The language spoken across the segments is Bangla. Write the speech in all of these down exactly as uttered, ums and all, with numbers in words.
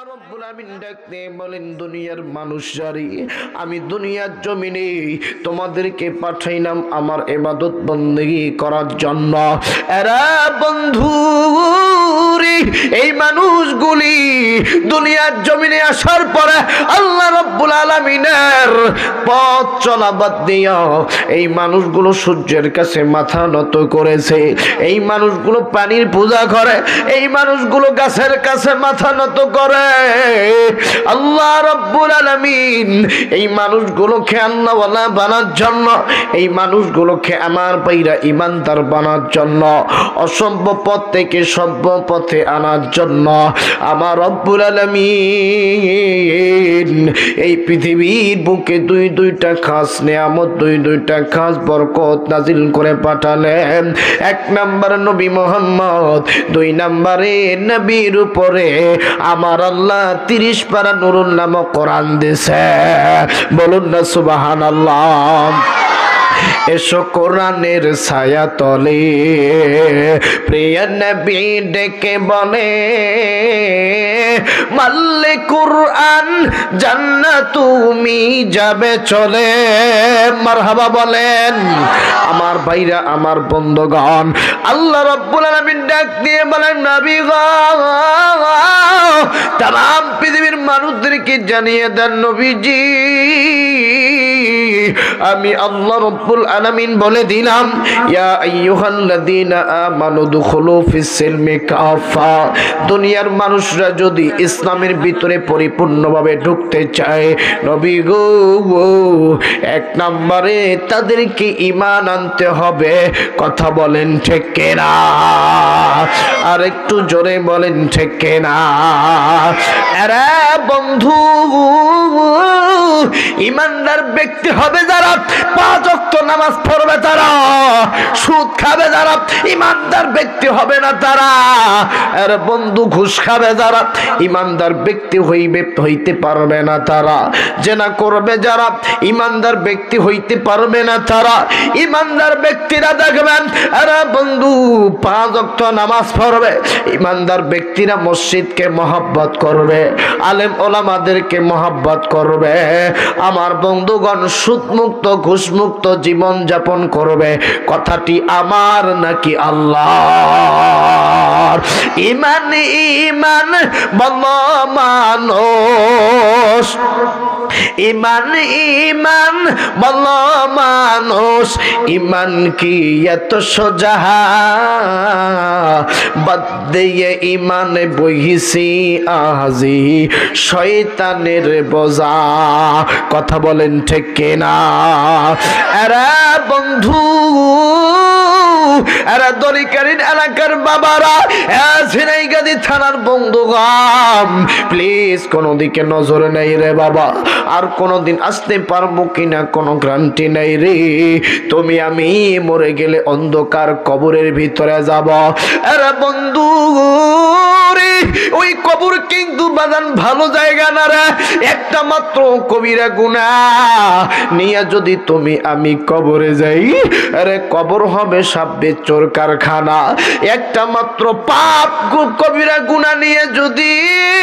রব্বুল আমিন ডাক দিয়ে বলেন, দুনিয়ার মানুষজারি, আমি দুনিয়ার জমিনে তোমাদেরকে পাঠাইলাম আমার ইবাদত বন্দেগী করার জন্য। এরা বন্ধু রে, এই মানুষগুলি দুনিয়ার জমিনে আসার পরে আল্লাহ রব্বুল আলামিনের পথ চলা বাদ দিয়া এই মানুষগুলো সূর্যের কাছে মাথা নত করেছে, এই মানুষগুলো পানির পূজা করে, এই মানুষগুলো গাছের কাছে মাথা নত করে। আল্লাহ রাব্বুল আলামিন এই মানুষগুলোকে আল্লাহওয়ালা বানার জন্য, এই মানুষগুলোকে আমার পাইরা ইমানদার বানার জন্য, অসভ্য পথ থেকে সভ্য পথে আনার জন্য আমার রব্বুল আলামিন এই পৃথিবীর বুকে দুই দুইটা খাস নিয়ামত, দুই দুইটা খাস বরকত নাজিল করে পাঠালেন। এক নম্বর নবী মুহাম্মদ, দুই নম্বরে নবীর উপরে আমার আল্লাহ তিরিশ পারা নুরুল নামক কোরআন দিছে। বলুন না সুবহানাল্লাহ। এসো কোরআনের ছায়া তলে, প্রিয় নবী ডেকে বলে, মাল্লে কোরআন জান্নাত তুমি যাবে চলে। মারহাবা বলেন আমার ভাইরা, আমার বন্ধুগণ। আল্লাহ রাব্বুল আলামিন ডাক দিয়ে বলেন, নবী গো, তাম পৃথিবীর মানুষদেরকে জানিয়ে দেন নবীজি, আমি আল্লাহ রাব্বুল আলামিন বলে দিলাম, ইয়া আইয়ুহাল্লাযীনা আমানু দুখুলু ফিস সিলমি কাফা। দুনিয়ার মানুষরা যদি ইসলামের ভিতরে পরিপূর্ণভাবে ঢুকতে চায়, নবী গো, এক নম্বরে তাদেরকে ঈমান আনতে হবে। কথা বলেন ঠিক কিনা? আর একটু জোরে বলেন ঠিক কিনা? আরে বন্ধু, ঈমানদার ব্যক্তি হবে যারা, পাঁচ ওয়াক্ত নামাজ পড়বে তারা, সুদ খাবে যারা, ঈমানদার ব্যক্তি হবে না তারা। আরে বন্ধু, ঘুষ খাবে যারা, ঈমানদার ব্যক্তি হইবে হইতে পারবে না তারা। জেনা করবে যারা, ঈমানদার ব্যক্তি হইতে পারবে না তারা। ঈমানদার ব্যক্তিরা দেখবেন, আরে বন্ধু, পাঁচ ওয়াক্ত নামাজ পড়বে, ঈমানদার ব্যক্তিরা মসজিদকে মহব্বত করবে, আলেম ওলামাদেরকে মহব্বত করবে। আমার বন্ধুগণ, সুদ মুক্ত ঘুষ মুক্ত জীবন যাপন করবে। কথাটি আমার নাকি আল্লাহর? ঈমান ঈমান বল মানুষ, ঈমান ঈমান বল মানুষ, ঈমান কি এত সোজা? বাদ দিয়ে ঈমানে বহিছি আজি শয়তানের বোঝা। কথা বলেন ঠিক কিনা? আরে বন্ধু, আরে দরিকারীর এলাকার বাবারা, ঝিনাইগাতি থানার বন্ধুগণ, প্লিজ কোনো দিকে নজর নেই রে বাবা। আর কোনোদিন আসতে পারবো কিনা কোনো গ্যারান্টি নেই রে। তুমি আমি মরে গেলে অন্ধকার কবরের ভিতরে যাব। আরে বন্ধু রে, ওই কবর কিন্তু বাজান ভালো জায়গা না রে। একটা মাত্র কবিরা গুনাহ নিয়ে যদি তুমি আমি কবরে যাই, আরে কবর হবে সাব্বে চোর কারখানা। একটা মাত্র পাপ কবিরা গুনাহ নিয়ে যদি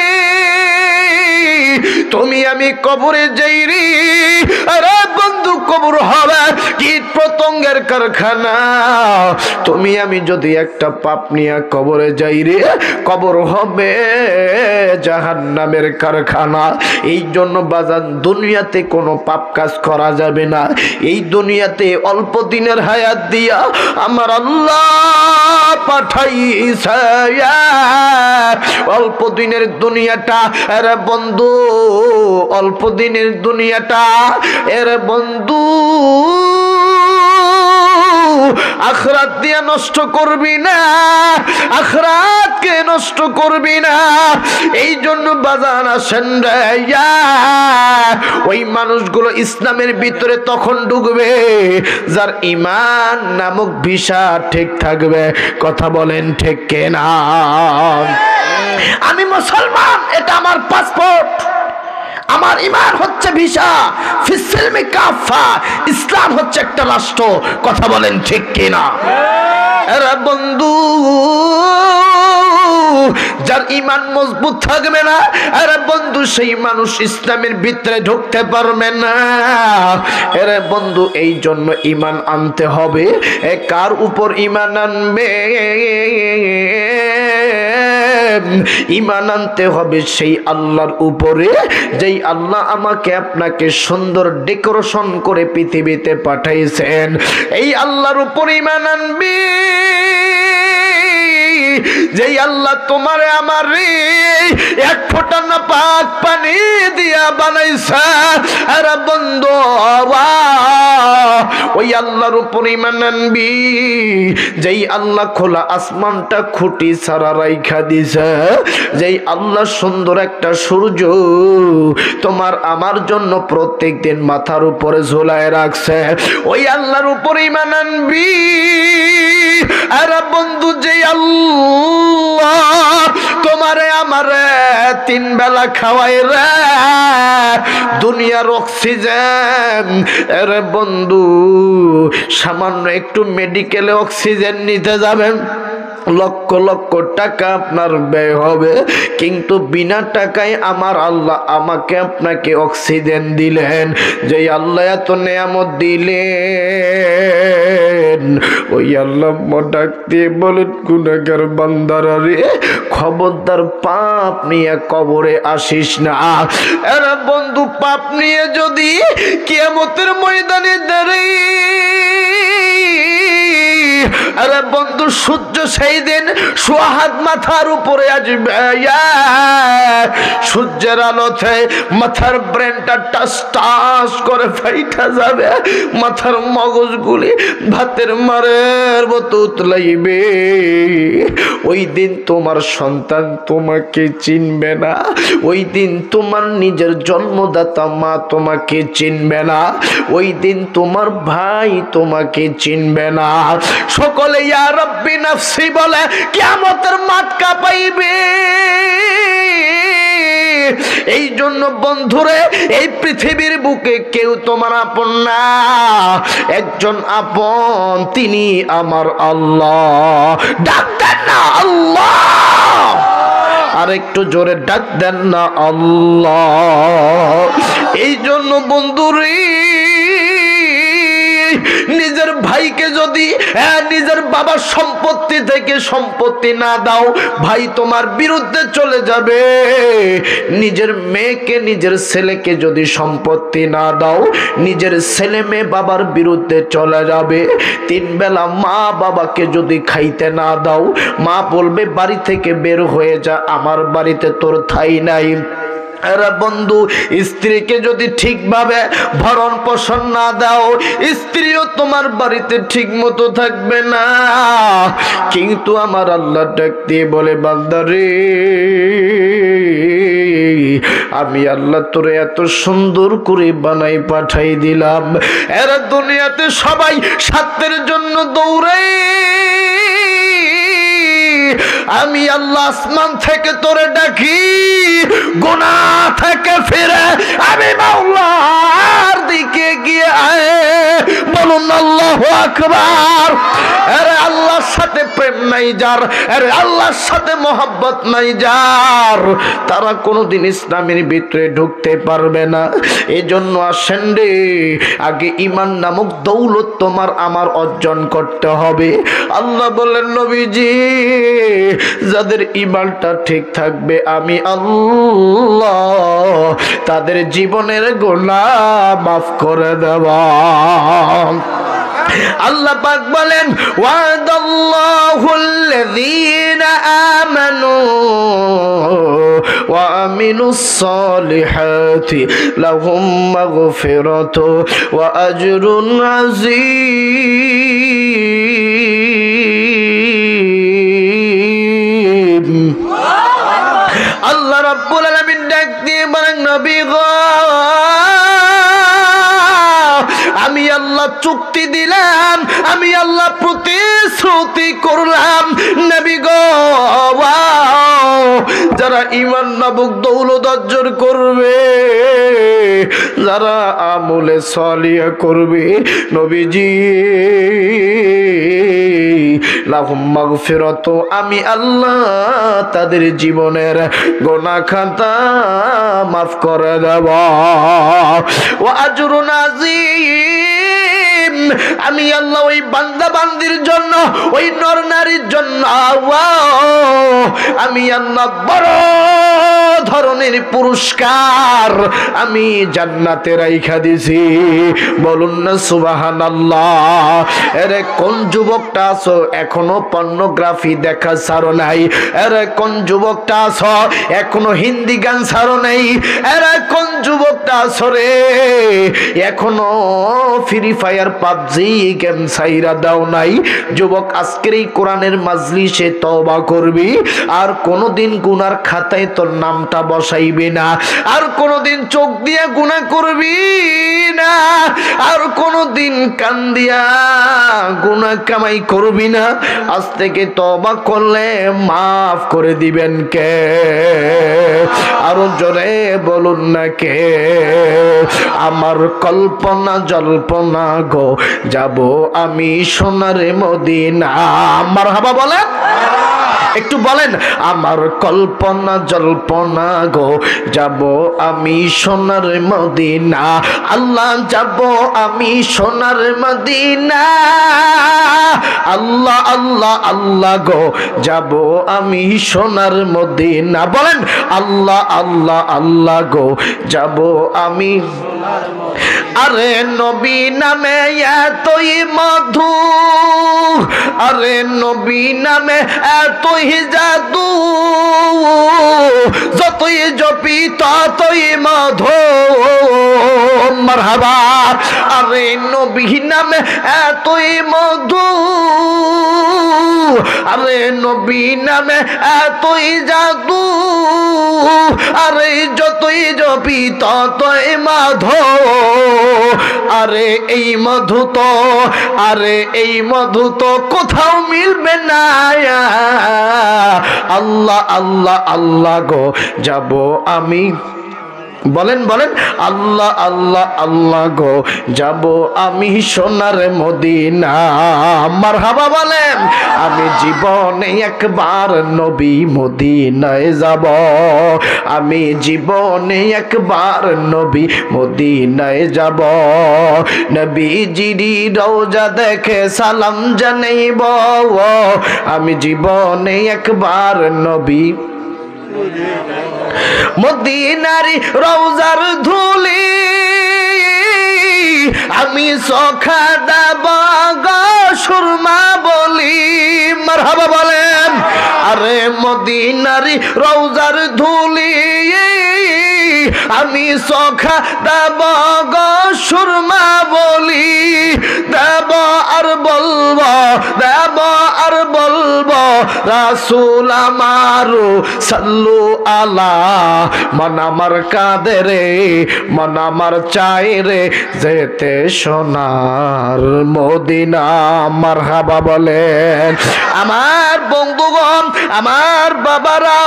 তুমি আমি কবরে যাই রে, আরে বন্ধু, কবর হবে কীট পতঙ্গের কারখানা। তুমি আমি যদি একটা পাপ নিয়ে কবরে যাই রে, কবর হবে জাহান্নামের কারখানা। এই জন্য বাজান, দুনিয়াতে কোনো পাপ কাজ করা যাবে না। এই দুনিয়াতে অল্প দিনের হায়াত দিয়া আমার আল্লাহ পাঠাইছে। অল্প দিনের দুনিয়াটা, আরে বন্ধু, অল্প দিনের দুনিয়াটা, এর বন্ধু আখিরাত দিয়ে নষ্ট করবি না, আখিরাতকে নষ্ট করবি না। এই জন্য বাজান আসেন রে, ওই মানুষগুলো ইসলামের ভিতরে তখন ঢুকবে যার ঈমান নামক ভিসা ঠিক থাকবে। কথা বলেন ঠিক কিনা? আমি মুসলমান, এটা আমার পাসপোর্ট, আমার ঈমান হচ্ছে ভিসা। ফিস সিলমি কাফা, ইসলাম হচ্ছে একটা রাষ্ট্র। কথা বলেন ঠিক কিনা? আরে বন্ধু, যার ঈমান মজবুত থাকবে না, আরে বন্ধু সেই মানুষ ইসলামের ভিতরে ঢুকতে পারবে না। আরে বন্ধু এই জন্য ঈমান আনতে হবে। এ কার উপর ঈমান আনবে? ঈমান আনতে হবে সেই আল্লাহর উপরে, যেই আল্লাহ আমাকে আপনাকে সুন্দর ডেকোরেশন করে পৃথিবীতে পাঠাইছেন। এই আল্লাহর উপর ঈমান আনবি, যেই আল্লাহ তোমারে আমারে এক ফোঁটা না পাক পানি দিয়া বানাইছে। আরে বন্ধু ওই আল্লাহর উপর ঈমান আনবি, যেই আল্লাহ খোলা আসমানটা খুঁটি ছাড়া রাইখা দিছে, যেই আল্লাহ সুন্দর একটা সূর্য তোমার আমার জন্য প্রত্যেক দিন মাথার উপরে ঝোলায় রাখছে, ওই আল্লাহর উপর ঈমান আনবি। আরে বন্ধু যেই আল্লাহ তোমারে আমারে তিন বেলা খাওয়াই রে দুনিয়ার অক্সিজেন, আরে বন্ধু সামান্য একটু মেডিকেলে অক্সিজেন নিতে যাবেন, লক্ষ লক্ষ টাকা আপনার ব্যয় হবে, কিন্তু বিনা টাকায় আমার আল্লাহ আমাকে আপনাকে অক্সিজেন দিলেন। যে আল্লাহ এত নেয়ামত দিলেন, ওই আল্লাহ ডাক দিয়ে বলেন গুনাহগার বান্দারা রে খবরদার পাপ নিয়ে কবরে আসিস না। এরা বন্ধু পাপ নিয়ে যদি কিয়ামতের ময়দানে দাঁড়িয়ে, আরে বন্ধু সূর্য সেই দিন সোহাগ মাথার উপরে আসবে, সূর্যের আলোতে মাথার ব্রেনটা টাস টাস করে ফাইটা যাবে, মাথার মগজগুলি ভাতের মারের মতো উতলাইবে। ওই দিন তোমার সন্তান তোমাকে চিনবে না, ওই দিন তোমার নিজের জন্মদাতা মা তোমাকে চিনবে না, ওই দিন তোমার ভাই তোমাকে চিনবে না। সকলে ইয়া রাব্বি নাফসি বলে কিয়ামতের মাঠ কাঁপাইবে। এই জন্য বন্ধুরে এই পৃথিবীর বুকে কেউ তোমার আপন না, একজন আপন, তিনি আমার আল্লাহ। ডাক দেন না আল্লাহ, আর একটু জোরে ডাক দেন না আল্লাহ। এই জন্য বন্ধুরে নিজের ভাইকে যদি নিজের বাবার সম্পত্তি থেকে সম্পত্তি না দাও, ভাই তোমার বিরুদ্ধে চলে যাবে। নিজের মেয়েকে নিজের ছেলেকে যদি সম্পত্তি না দাও, নিজের ছেলে মেয়ে বাবার বিরুদ্ধে চলে যাবে। তিন বেলা মা বাবাকে যদি খাইতে না দাও, মা বলবে বাড়ি থেকে বের হয়ে যা, আমার বাড়িতে তোর ঠাঁই নাই। আরে বন্ধু স্ত্রীকে যদি ঠিকভাবে ভরণ পোষণ না দাও, স্ত্রীও তোমার বাড়িতে ঠিক মতো থাকবে না। কিন্তু আমার আল্লাহ ডাক দিয়ে বলে বান্দারে আমি আল্লাহ তোরে এত সুন্দর করে বানাই পাঠাই দিলাম, এরা দুনিয়াতে সবাই স্বার্থের জন্য দৌড়াই, আমি আল্লাহ আসমান থেকে তোরে ডাকি গুনাহ থেকে ফিরে আমি মাওলার দিকে গিয়ে আয়, বলুন আল্লাহু আকবার। আরে আল্লাহর সাথে প্রেম নাই যার, আরে আল্লাহর সাথে মহব্বত নাই যার, তারা কোনোদিন ইসলামের ভিতরে ঢুকতে পারবে না। এজন্য আসেন রে আগে ঈমান নামক দৌলত তোমার আমার অর্জন করতে হবে। আল্লাহ বলেন নবীজি যাদের ঈমানটা ঠিক থাকবে আমি আল্লাহ তাদের জীবনের গুনাহ মাফ করে দেব। আল্লাহ পাক বলেন ওয়াদাল্লাহুল্লাযীনা আমানু ওয়া আমিনুস সালিহাতি লাহুম মাগফিরাতু ওয়া আজরুন আযীম। আল্লাহ রাব্বুল আলামিন ডাক দিয়ে বলেন নবী গো আমি আল্লাহ চুক্তি দিলাম, আমি আল্লাহ প্রতিশ্রুতি করলাম নবী গো যারা ঈমান নামক দৌলত অর্জন করবে, যারা আমলে সালিহা করবে, নবীজি লাহুম মাগফিরাতু, আমি আল্লাহ তাদের জীবনের গুনাহ খাতা মাফ করে দেব। ওয়া আজরুন আযীম, আমি আল্লাহ ওই বান্দা বান্দির জন্য, ওই নর নারীর জন্য আমি আল্লাহ বড় ধরনের পুরস্কার আমি জান্নাতে রাইখা দিছি। বলুন না সুবহানাল্লাহ। এরে কোন যুবকটা আছো এখনো পর্নোগ্রাফি দেখা ছাড়ো নাই? এরে কোন যুবকটা আছো এখনো হিন্দি গান ছাড়ো নাই? এরে কোন যুবকটা আছো রে এখনো ফ্রি ফায়ার পাবজি গেম ছাইরা দাও নাই? যুবক, আজকের এই কোরআনের মাজলিসে তওবা করবি, আর কোনোদিন গুনার খাতায় তোর নামটা বসাইবি না, আর কোনোদিন চোখ দিয়া গুনাহ করবি না, আর কোনোদিন কান দিয়া গুনাহ কামাই করবি না। আজ থেকে তওবা করলে মাফ করে দিবেন কে? আরো জোরে বলুন না কে? আমার কল্পনা জল্পনা গো যাব আমি সোনার মদিনা। মারহাবা বলেন, একটু বলেন। আমার কল্পনা জল্পনা গো যাব আমি সোনার মদিনা, আল্লাহ যাব আমি সোনার মদিনা। আল্লাহ আল্লাহ আল্লাহ গো যাব আমি সোনার মদিনা। বলেন আল্লাহ আল্লাহ আল্লাহ গো যাব আমি। আরে নবী নামে এতই মধু, আরে নবী নামে এতই জাদু, যতই জপি ততই মধু। মারহাবা। আরে নবী নামে এতই মধু, আরে নবী নামে এতই জাদু, আরে যতই জপি ততই মধু। আরে এই মধু তো, আরে এই মধু তো কোথাও মিলবে না। আল্লাহ আল্লাহ আল্লাহ গো যাব আমি। বলেন বলেন আল্লাহ আল্লাহ আল্লাহ গো যাব আমি সোনার মদিনা। মারহাবা বলেন। আমি জীবনে একবার নবী মদিনায় যাব, আমি জীবনে একবার নবী মদিনায় যাব। নবীজির রওজা দেখে সালাম জানাইব, আমি জীবনে একবার নবী মদিনারি রওজার ধুলি আমি সখা দেব গো সুরমা বলি। মারহাবা বলেন। আরে মদিনারি রওজার ধুলি আমি সখা দেব গো সুরমা বলি। দেব আর বলবো, দেব আর বলবো রাসূল আমারু সাল্লু আলা। মন আমার কাঁদে রে, মন আমার চায় রে যেতে সোনার মদিনা। মারহাবা বলেন। আমার বন্ধুগণ, আমার বাবারা,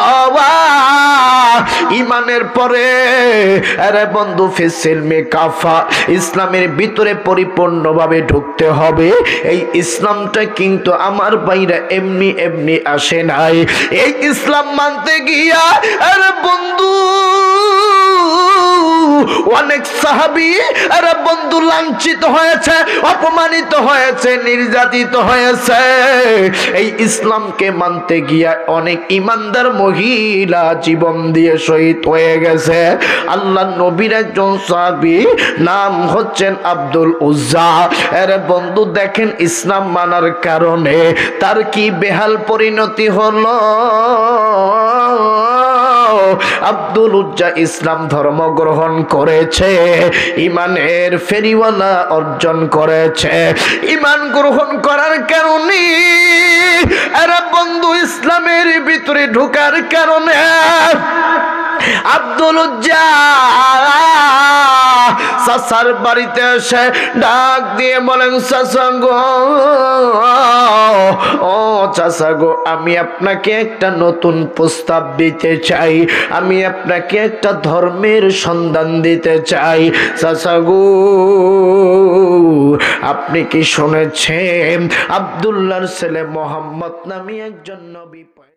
ইমানের পরে আরে বন্ধু ফিসিল মে কাফা, ইসলামের ভিতরে পরিপূর্ণভাবে ঢুকতে হবে। এই ইসলামটা কিন্তু আমার বাইরে এমনি এমনি আসে নাই। এই ইসলাম মানতে গিয়া আরে বন্ধু অনেক সাহাবী আরে বন্ধু লাঞ্ছিত হয়েছে, অপমানিত হয়েছে, নির্যাতিত হয়েছে। এই ইসলামকে মানতে গিয়া অনেক ইমানদার মহিলা জীবন দিয়ে শহীদ হয়ে গেছে। আল্লাহ নবীর একজন সাহাবী নাম হচ্ছেন আব্দুল উজ্জা। আরে বন্ধু দেখেন ইসলাম মানার কারণে তার কি বেহাল পরিণতি হলো। আব্দুল উজ্জা ইসলাম ধর্ম গ্রহণ করেছে, ইমানের ফেরিওয়ালা অর্জন করেছে। ইমান গ্রহণ করার কারণে আরে বন্ধু ইসলামের ভিতরে ঢোকার কারণে আব্দুল উজ্জা চাচার বাড়িতে এসে ডাক দিয়ে বলেন, চাচা গো, ও চাচা গো, আমি আপনাকে একটা নতুন প্রস্তাব দিতে চাই, আমি আপনাকে একটা ধর্মের সন্ধান দিতে চাই। চাচা গো, আপনি কি শুনেছেন আব্দুল্লাহর ছেলে মোহাম্মদ নামে একজন নবী